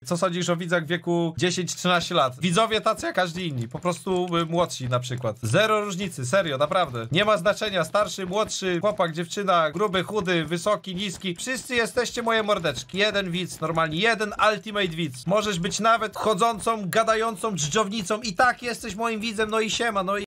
Co sądzisz o widzach w wieku 10-13 lat? Widzowie tacy jak każdy inni, po prostu młodsi na przykład. Zero różnicy, serio, naprawdę. Nie ma znaczenia, starszy, młodszy, chłopak, dziewczyna, gruby, chudy, wysoki, niski. Wszyscy jesteście moje mordeczki. Jeden widz, normalnie, jeden ultimate widz. Możesz być nawet chodzącą, gadającą dżdżownicą i tak jesteś moim widzem, no i siema, no i